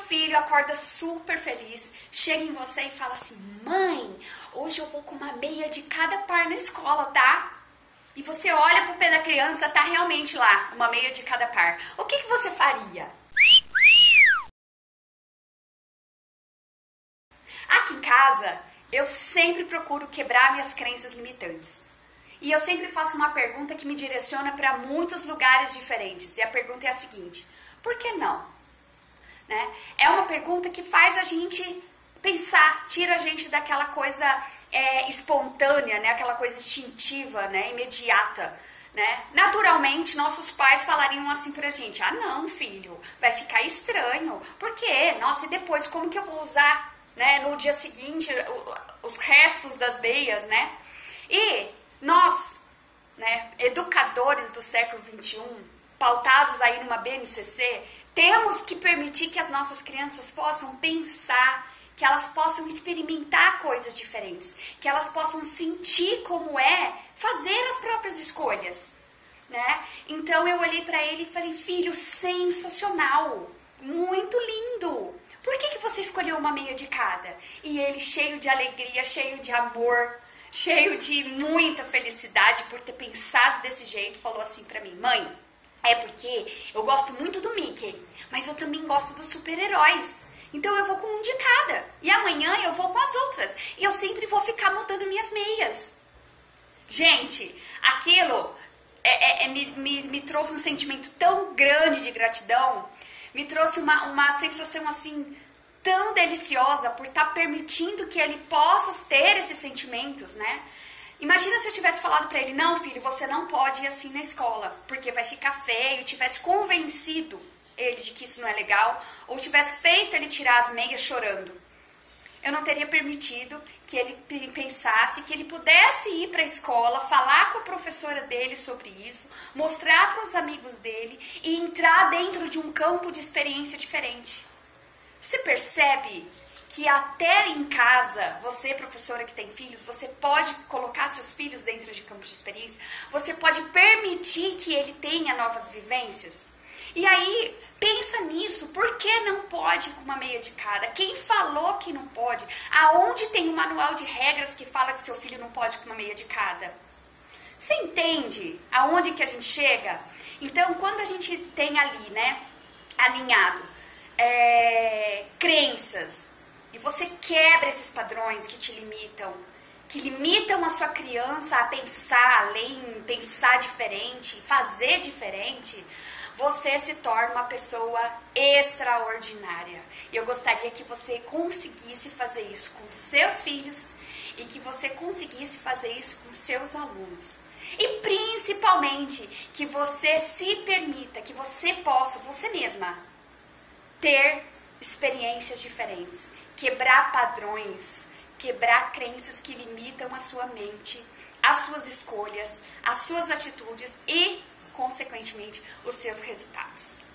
filho acorda super feliz, chega em você e fala assim: mãe, hoje eu vou com uma meia de cada par na escola, tá? E você olha pro pé da criança, tá realmente lá, uma meia de cada par. O que você faria? Aqui em casa, eu sempre procuro quebrar minhas crenças limitantes. E eu sempre faço uma pergunta que me direciona para muitos lugares diferentes. E a pergunta é a seguinte: por que não? Né? É uma pergunta que faz a gente pensar, tira a gente daquela coisa espontânea, né? Aquela coisa instintiva, né? Imediata. Né? Naturalmente, nossos pais falariam assim pra gente: ah, não, filho, vai ficar estranho. Por quê? Nossa, e depois como que eu vou usar, né, no dia seguinte os restos das meias, né? E nós, né, educadores do século XXI, pautados aí numa BNCC, temos que permitir que as nossas crianças possam pensar, que elas possam experimentar coisas diferentes, que elas possam sentir como é fazer as próprias escolhas, né? Então eu olhei para ele e falei: filho, sensacional, muito lindo. Por que você escolheu uma meia de cada? E ele, cheio de alegria, cheio de amor, cheio de muita felicidade por ter pensado desse jeito, falou assim pra mim: mãe, é porque eu gosto muito do Mickey, mas eu também gosto dos super-heróis. Então eu vou com um de cada. E amanhã eu vou com as outras. E eu sempre vou ficar mudando minhas meias. Gente, aquilo me trouxe um sentimento tão grande de gratidão. Me trouxe uma sensação assim tão deliciosa por estar permitindo que ele possa ter esses sentimentos, né? Imagina se eu tivesse falado pra ele: não, filho, você não pode ir assim na escola, porque vai ficar feio. Tivesse convencido ele de que isso não é legal, ou tivesse feito ele tirar as meias chorando. Eu não teria permitido que ele pensasse, que ele pudesse ir para a escola, falar com a professora dele sobre isso, mostrar para os amigos dele e entrar dentro de um campo de experiência diferente. Você percebe que até em casa, você, professora que tem filhos, você pode colocar seus filhos dentro de campos de experiência, você pode permitir que ele tenha novas vivências? E aí, pensa nisso, por que não pode com uma meia de cada? Quem falou que não pode? Aonde tem um manual de regras que fala que seu filho não pode com uma meia de cada? Você entende aonde que a gente chega? Então, quando a gente tem ali, né, alinhado crenças, e você quebra esses padrões que te limitam, que limitam a sua criança a pensar além, pensar diferente, fazer diferente, você se torna uma pessoa extraordinária. E eu gostaria que você conseguisse fazer isso com seus filhos e que você conseguisse fazer isso com seus alunos. E principalmente que você se permita, que você possa, você mesma, ter experiências diferentes, quebrar padrões, quebrar crenças que limitam a sua mente, as suas escolhas, as suas atitudes e, consequentemente, os seus resultados.